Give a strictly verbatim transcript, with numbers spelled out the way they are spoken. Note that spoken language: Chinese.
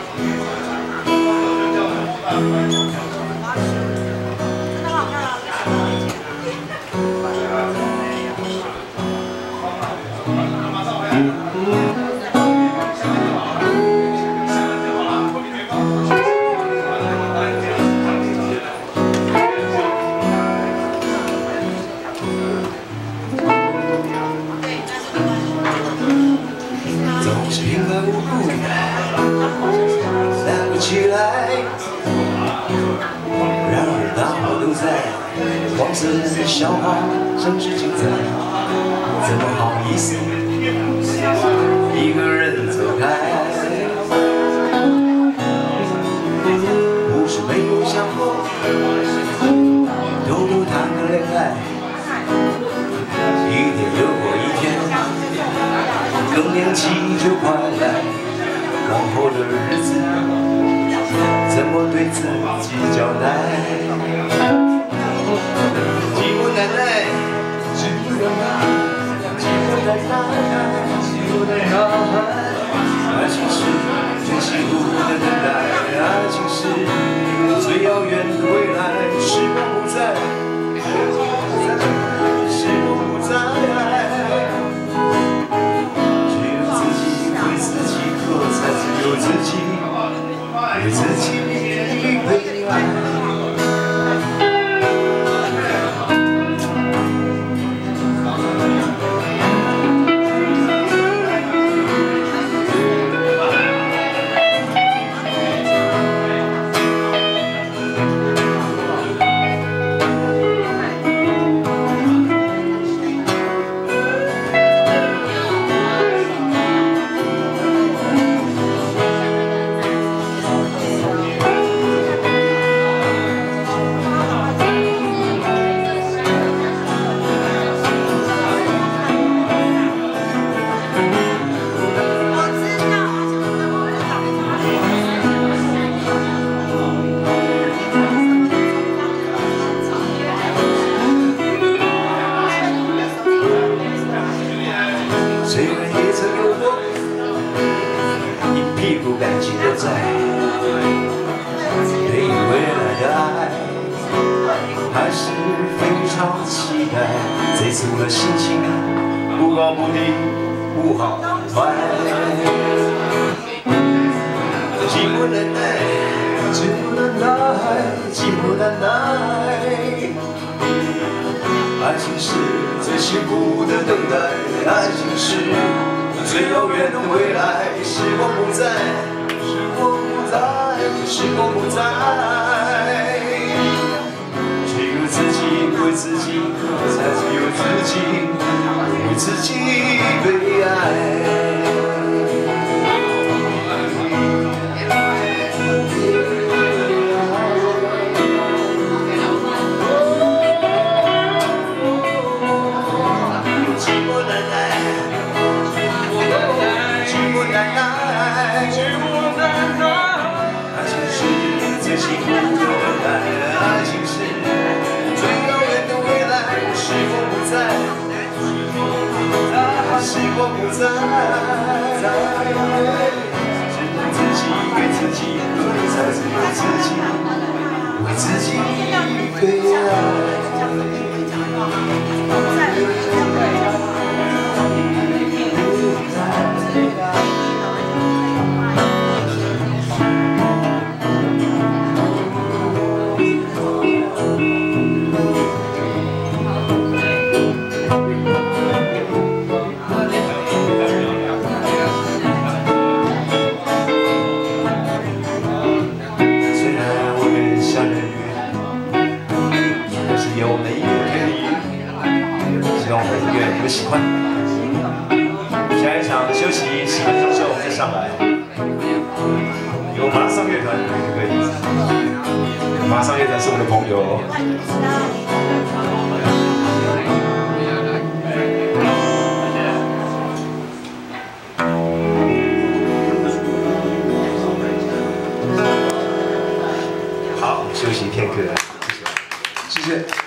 起来，然而大伙都在，黄色的笑话真是精彩，怎么好意思一个人走开？不是没有想过偷偷谈个恋爱，一天又过一天，更年期就快来，往后的日子。 怎么对自己交代？寂寞难耐，寂寞难耐，寂寞难耐，寂寞难耐。爱情是最辛苦的等待，爱情是最遥远的未来。时光不再，时光不再，只有自己为自己喝彩，只有自己。 为自己悲哀。虽然也曾有过一屁股感情都在，对于未来的爱还是非常期待。这次我的心情不高不低，不好坏。寂寞难耐，寂寞难耐，寂寞难耐。 爱情是最辛苦的等待，爱情是最遥远的未来。时光不再，时光不再，时光不再，只有自己为自己喝彩，只有自己为自己悲哀。 最辛苦的等待，爱情是最遥远的未来。时光不再，时光不再，只有自己给自己喝彩，只有自己为自己悲哀。 有我们的音乐可以，希望我们的音乐你们喜欢。下一场休息十分钟之后我们再上来。有马上乐团可以，马上乐团是我们的朋友。好，休息片刻，谢谢，谢谢。